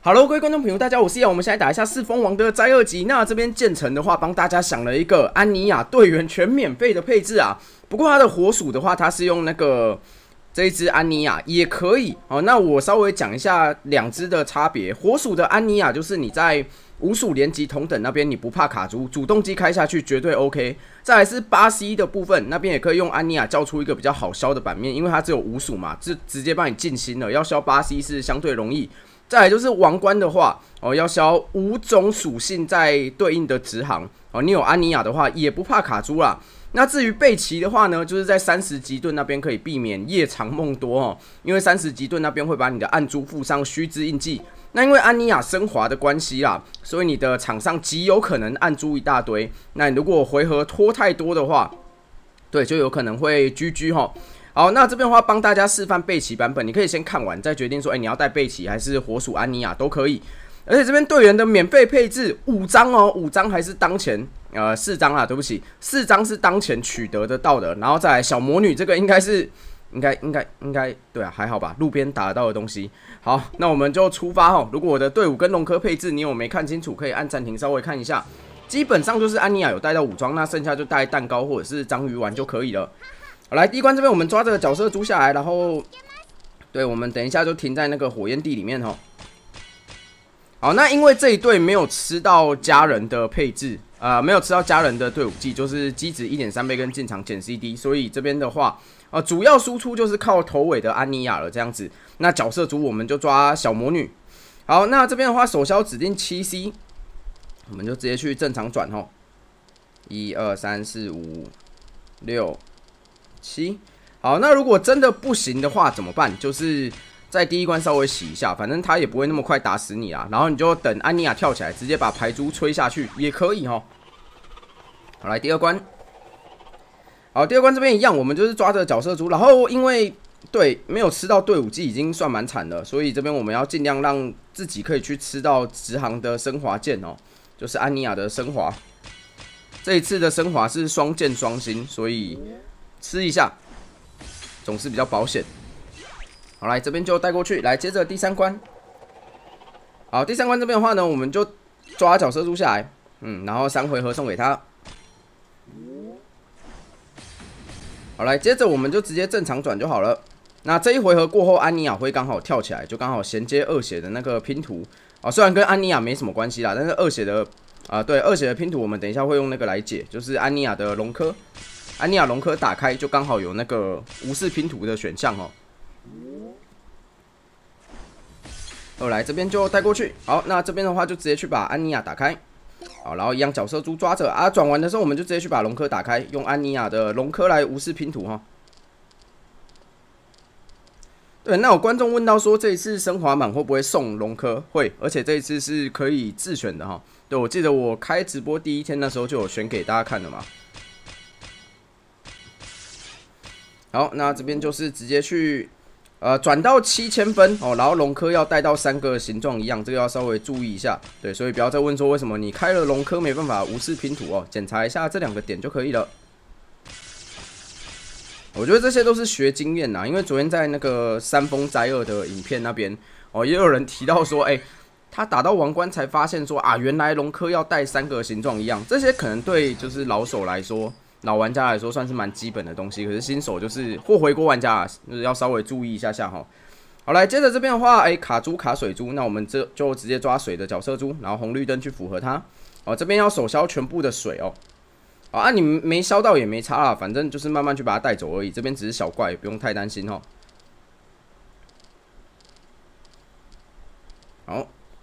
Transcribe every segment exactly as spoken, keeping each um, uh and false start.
Hello， 各位观众朋友，大家好，我是耀。我们现在打一下四封王的灾厄级。那这边建成的话，帮大家想了一个安妮亚队员全免费的配置啊。不过它的火属的话，它是用那个这一只安妮亚也可以哦。那我稍微讲一下两只的差别。火属的安妮亚就是你在五属连级同等那边你不怕卡住，主动机开下去绝对 OK。再来是八 C 的部分，那边也可以用安妮亚叫出一个比较好消的版面，因为它只有五属嘛，就直接帮你进心了。要消八 C 是相对容易。再来就是王冠的话，哦，要消五种属性在对应的直行哦。你有安妮亚的话，也不怕卡住啦。那至于贝奇的话呢，就是在三十级盾那边可以避免夜长梦多哦，因为三十级盾那边会把你的暗珠附上虚之印记。那因为安妮亚升华的关系啦，所以你的场上极有可能暗珠一大堆。那你如果回合拖太多的话，对，就有可能会 G G 哈。好，那这边的话帮大家示范贝奇版本，你可以先看完再决定说，哎、欸，你要带贝奇还是火属安妮亚都可以。而且这边队员的免费配置五张哦，五张还是当前呃四张啦，对不起，四张是当前取得得到的。然后再来小魔女这个应该是应该应该应该对啊，还好吧，路边打得到的东西。好，那我们就出发哦。如果我的队伍跟龙科配置你有没看清楚，可以按暂停稍微看一下。基本上就是安妮亚有带到武装，那剩下就带蛋糕或者是章鱼丸就可以了。好，来第一关这边我们抓这个角色猪下来，然后对，我们等一下就停在那个火焰地里面哦。好，那因为这一队没有吃到家人的配置，呃，没有吃到家人的队伍技，就是机值 一点三 倍跟进场减 C D， 所以这边的话，呃，主要输出就是靠头尾的安妮亚了这样子。那角色组我们就抓小魔女。好，那这边的话手消指定 七 C， 我们就直接去正常转吼，一二三四五六七。好，那如果真的不行的话怎么办？就是在第一关稍微洗一下，反正他也不会那么快打死你啦。然后你就等安妮亚跳起来，直接把牌珠吹下去也可以齁。好，来第二关。好，第二关这边一样，我们就是抓着角色珠，然后因为对没有吃到队伍技已经算蛮惨了，所以这边我们要尽量让自己可以去吃到直行的升华剑哦，就是安妮亚的升华。这一次的升华是双剑双星，所以吃一下总是比较保险。好，来这边就带过去，来接着第三关。好，第三关这边的话呢，我们就抓角色珠下来，嗯，然后三回合送给他。好，来接着我们就直接正常转就好了。那这一回合过后，安妮亚会刚好跳起来，就刚好衔接二血的那个拼图啊。虽然跟安妮亚没什么关系啦，但是二血的啊、呃，对二血的拼图，我们等一下会用那个来解，就是安妮亚的龙科。安妮亚龙科打开就刚好有那个无视拼图的选项哦。好，来这边就带过去。好，那这边的话就直接去把安妮亚打开。好，然后一样角色珠抓着啊，转完的时候我们就直接去把龙科打开，用安妮亚的龙科来无视拼图哈。对，那有观众问到说这一次升华满会不会送龙科？会，而且这一次是可以自选的哈。对，我记得我开直播第一天那时候就有选给大家看的嘛。好，那这边就是直接去，呃，转到七千分哦，然后龙科要带到三个形状一样，这个要稍微注意一下。对，所以不要再问说为什么你开了龙科没办法无视拼图哦，检查一下这两个点就可以了。我觉得这些都是学经验呐，因为昨天在那个三丰灾厄的影片那边哦，也有人提到说，哎、欸，他打到王冠才发现说啊，原来龙科要带三个形状一样，这些可能对就是老手来说。老玩家来说算是蛮基本的东西，可是新手就是或回国玩家、啊、就是要稍微注意一下下哈。好，来接着这边的话，哎、欸，卡珠卡水珠，那我们这就直接抓水的角色珠，然后红绿灯去符合它。哦，这边要手消全部的水哦。好啊，你没消到也没差啦，反正就是慢慢去把它带走而已。这边只是小怪，不用太担心哦。好。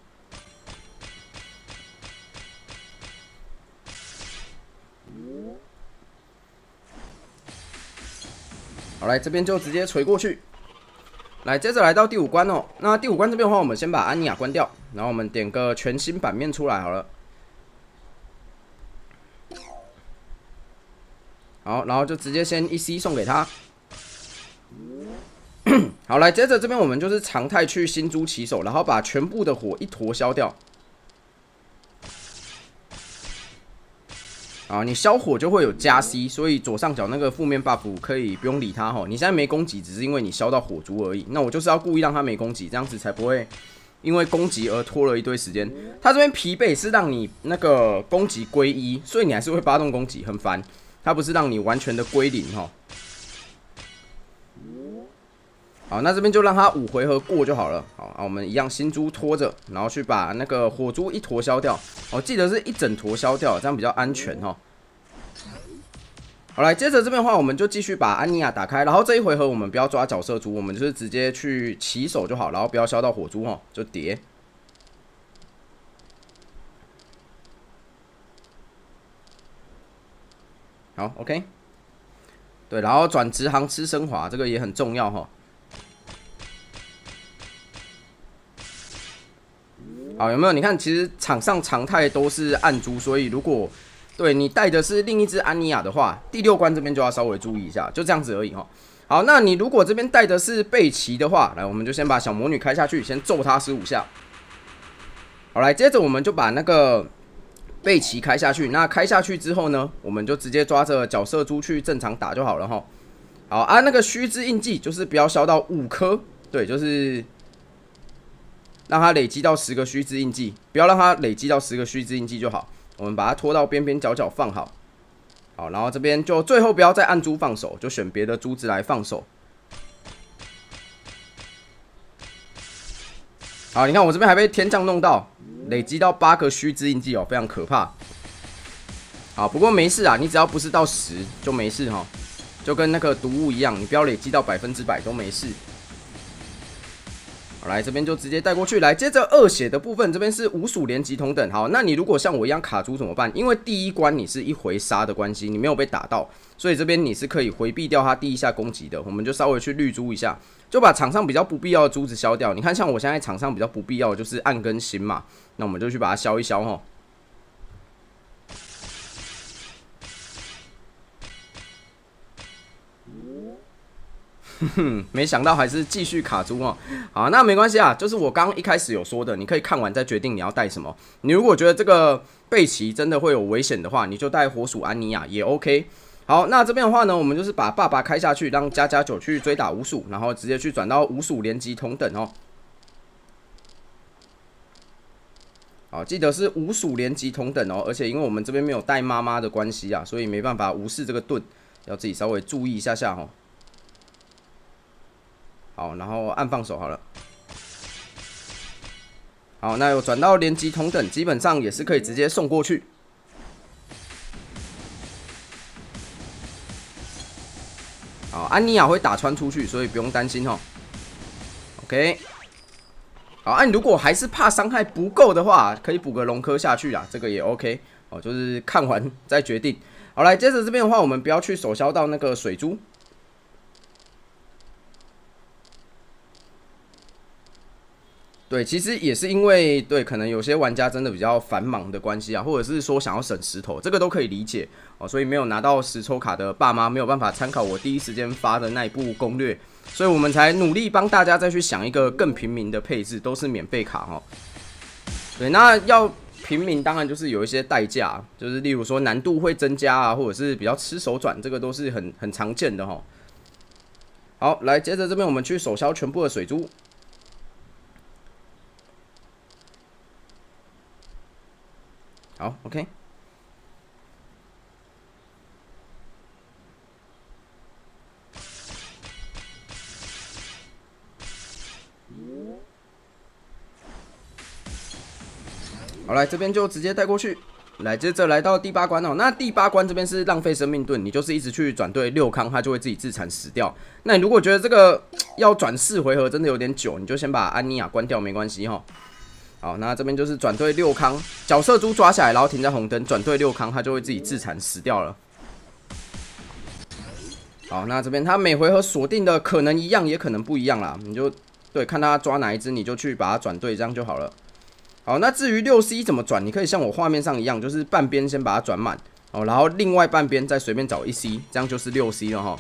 好，来这边就直接锤过去。来，接着来到第五关哦。那第五关这边的话，我们先把安妮亚关掉，然后我们点个全新版面出来好了。好，然后就直接先一 C 送给他。好，来接着这边我们就是常态去新珠起手，然后把全部的火一坨消掉。啊，你消火就会有加 C， 所以左上角那个负面 buff 可以不用理它哈。你现在没攻击，只是因为你消到火珠而已。那我就是要故意让它没攻击，这样子才不会因为攻击而拖了一堆时间。他这边疲惫是让你那个攻击归一，所以你还是会发动攻击，很烦。它不是让你完全的归零哈。好，那这边就让它五回合过就好了。好，啊，我们一样新珠拖着，然后去把那个火珠一坨消掉。哦，记得是一整坨消掉，这样比较安全哈。好，来，接着这边的话，我们就继续把安妮亚打开，然后这一回合我们不要抓角色珠，我们就是直接去起手就好，然后不要消到火珠哈，就叠。好 ，OK。对，然后转直航吃升华，这个也很重要哈。好，有没有？你看，其实场上常态都是暗珠，所以如果对你带的是另一只安妮亚的话，第六关这边就要稍微注意一下，就这样子而已哈。好，那你如果这边带的是贝奇的话，来，我们就先把小魔女开下去，先揍她十五下。好，来，接着我们就把那个贝奇开下去。那开下去之后呢，我们就直接抓着角色珠去正常打就好了哈。好啊，那个须知印记就是不要消到五颗，对，就是让它累积到十个须知印记，不要让它累积到十个须知印记就好。我们把它拖到边边角角放好，好，然后这边就最后不要再按珠放手，就选别的珠子来放手。好，你看我这边还被天降弄到，累积到八个须知印记哦，非常可怕。好，不过没事啊，你只要不是到十就没事哈，就跟那个毒物一样，你不要累积到百分之百都没事。好，来这边就直接带过去。来，接着二血的部分，这边是五属连级同等。好，那你如果像我一样卡住怎么办？因为第一关你是一回杀的关系，你没有被打到，所以这边你是可以回避掉他第一下攻击的。我们就稍微去绿珠一下，就把场上比较不必要的珠子消掉。你看，像我现在场上比较不必要的就是暗跟心嘛，那我们就去把它消一消哈。哼哼，没想到还是继续卡住哦。好，那没关系啊，就是我刚刚一开始有说的，你可以看完再决定你要带什么。你如果觉得这个贝奇真的会有危险的话，你就带火属安妮亚也 OK。好，那这边的话呢，我们就是把爸爸开下去，让加加九去追打五属，然后直接去转到五属连级同等哦。好，记得是五属连级同等哦，而且因为我们这边没有带妈妈的关系啊，所以没办法无视这个盾，要自己稍微注意一下下哦。好，然后按放手好了。好，那有转到连级同等，基本上也是可以直接送过去。好，安妮亚会打穿出去，所以不用担心哦。OK。好，啊，你如果还是怕伤害不够的话，可以补个龙科下去啦，这个也 OK。哦，就是看完再决定。好，来，接着这边的话，我们不要去手消到那个水珠。对，其实也是因为对，可能有些玩家真的比较繁忙的关系啊，或者是说想要省石头，这个都可以理解哦。所以没有拿到实抽卡的爸妈没有办法参考我第一时间发的那一部攻略，所以我们才努力帮大家再去想一个更平民的配置，都是免费卡哦。对，那要平民当然就是有一些代价，就是例如说难度会增加啊，或者是比较吃手转，这个都是很很常见的哈。好，来，接着这边我们去手消全部的水珠。好 ，OK。好，来这边就直接带过去。来，接着来到第八关哦。那第八关这边是浪费生命盾，你就是一直去转队六康，它就会自己自残死掉。那你如果觉得这个要转四回合真的有点久，你就先把安妮亚关掉，没关系哈。好，那这边就是转队六康，角色珠抓下来，然后停在红灯，转队六康，它就会自己自残死掉了。好，那这边它每回合锁定的可能一样，也可能不一样啦，你就对看它抓哪一只，你就去把它转队，这样就好了。好，那至于六 C 怎么转，你可以像我画面上一样，就是半边先把它转满，哦，然后另外半边再随便找一 C， 这样就是六 C 了哈。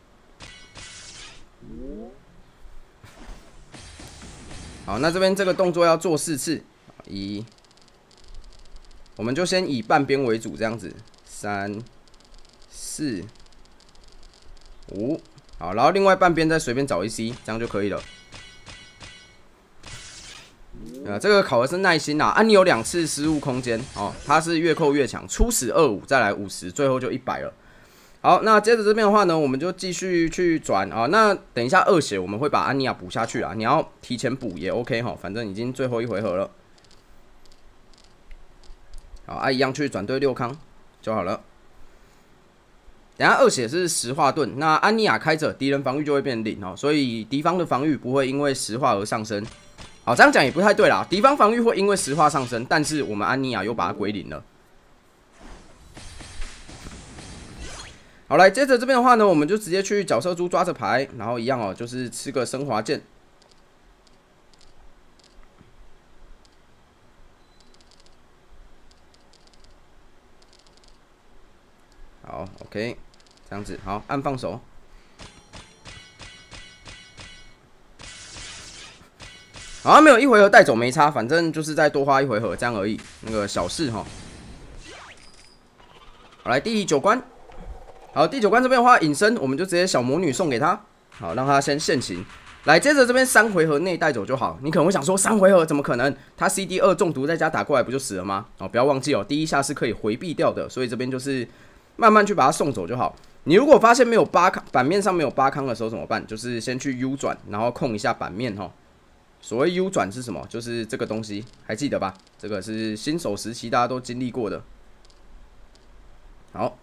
好，那这边这个动作要做四次，一，我们就先以半边为主，这样子，三、四、五，好，然后另外半边再随便找一 C， 这样就可以了。 呃，这个考的是耐心啊，啊，你有两次失误空间哦，它是越扣越强，初始二五，再来五十，最后就一百了。好，那接着这边的话呢，我们就继续去转啊。那等一下二血我们会把安妮亚补下去啊，你要提前补也 OK 哈，反正已经最后一回合了。好，啊，一样去转对六康就好了。等一下二血是石化盾，那安妮亚开着，敌人防御就会变零哦，所以敌方的防御不会因为石化而上升。好，这样讲也不太对啦，敌方防御会因为石化上升，但是我们安妮亚又把它归零了。好，来接着这边的话呢，我们就直接去角色猪抓着牌，然后一样哦，就是吃个升华剑。好 ，OK， 这样子，好，按放手。好，没有一回合带走没差，反正就是再多花一回合这样而已，那个小事哈。好，来第九关，好，第九关这边的话，隐身我们就直接小魔女送给他，好，让他先现形。来，接着这边三回合内带走就好。你可能会想说，三回合怎么可能？他 C D 二中毒再加打过来不就死了吗？哦，不要忘记哦，第一下是可以回避掉的，所以这边就是慢慢去把它送走就好。你如果发现没有八康，版面上没有八康的时候怎么办？就是先去 U 转，然后控一下版面哈。所谓 U 转是什么？就是这个东西，还记得吧？这个是新手时期大家都经历过的。好，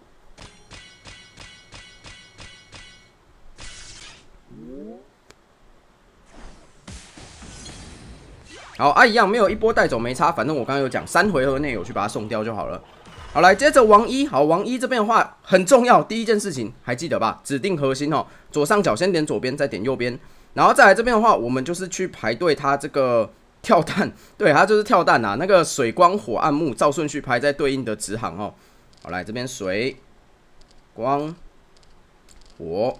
好啊，一样没有一波带走没差，反正我刚刚有讲，三回合内有去把它送掉就好了。好，来接着王一，好，王一这边的话很重要，第一件事情还记得吧？指定核心哦，左上角先点左边，再点右边。然后再来这边的话，我们就是去排队它这个跳弹，对，它就是跳弹啊。那个水光火暗木照顺序排在对应的直行哦。好，来这边水光火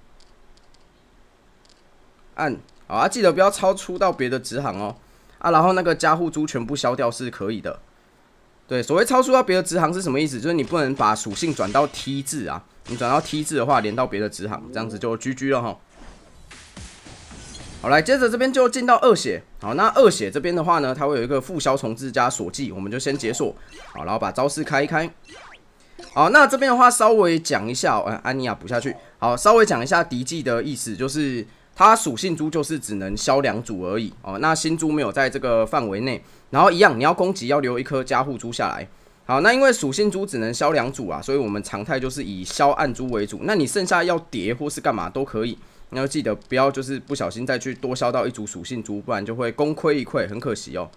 暗，好啊，记得不要超出到别的直行哦。啊，然后那个加护珠全部消掉是可以的。对，所谓超出到别的直行是什么意思？就是你不能把属性转到 T 字啊，你转到 T 字的话，连到别的直行，这样子就 G G 了哈。好，来接着这边就进到二血。好，那二血这边的话呢，它会有一个副消重置加锁技，我们就先解锁。好，然后把招式开一开。好，那这边的话稍微讲一下、哦，呃，安妮亚补下去。好，稍微讲一下敌技的意思，就是它属性珠就是只能消两组而已哦。那新珠没有在这个范围内，然后一样你要攻击要留一颗加护珠下来。好，那因为属性珠只能消两组啊，所以我们常态就是以消暗珠为主。那你剩下要叠或是干嘛都可以。你要记得不要就是不小心再去多消到一组属性珠，不然就会功亏一篑，很可惜哦。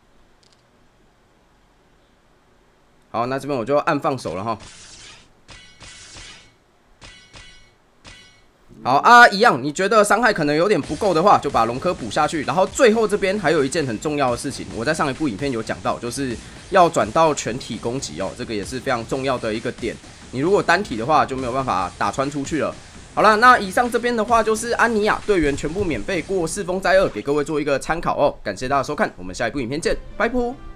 好，那这边我就按放手了哈。好啊，一样，你觉得伤害可能有点不够的话，就把龙科补下去。然后最后这边还有一件很重要的事情，我在上一部影片有讲到，就是要转到全体攻击哦，这个也是非常重要的一个点。你如果单体的话，就没有办法打穿出去了。好了，那以上这边的话就是安妮亚队员全部免费过四风灾二，给各位做一个参考哦。感谢大家收看，我们下一部影片见，拜拜。